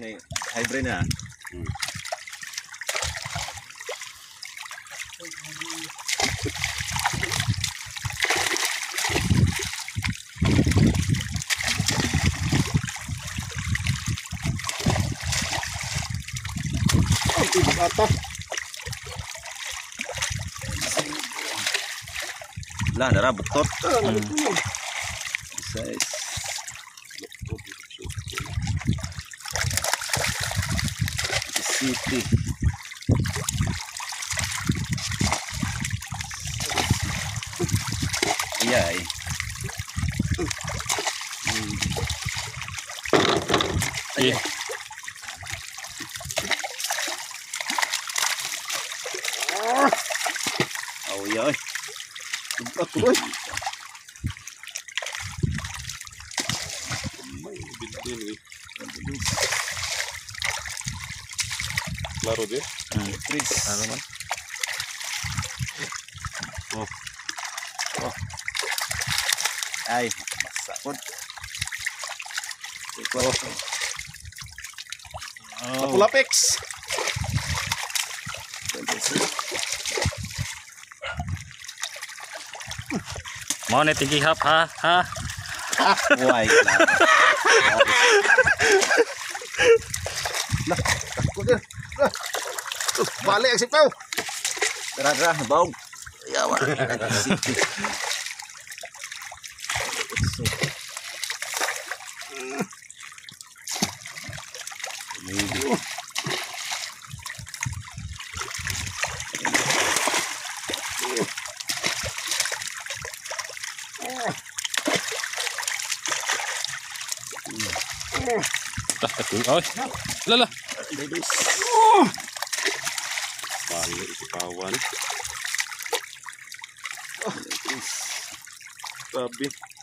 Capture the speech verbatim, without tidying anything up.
Ini hybrid na. Hmm. Bata. Lah, darah betot. Ah, hmm. Size. City. Iya, iya. Iya. Oh iya. Tempat terus. Laro dia. Hmm, Chris. Ano man? Oh. Oh. Ay, masakot. Oh. Lapulapex. Mau nih tinggi hap ha ha. Why? Lah, takut dia. Lah. Tuh, balik aksip kau. Darah-darah bau. Ya, Wak. City. Dah ketul. Oh. Lah lah. Ladies. Balik si kawan. Tapi